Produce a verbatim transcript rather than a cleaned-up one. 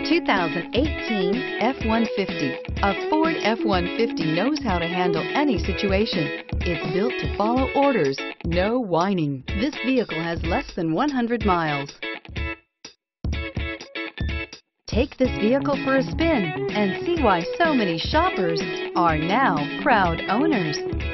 two thousand eighteen F one fifty. A Ford F one fifty knows how to handle any situation. It's built to follow orders, no whining. This vehicle has less than one hundred miles. Take this vehicle for a spin and see why so many shoppers are now proud owners.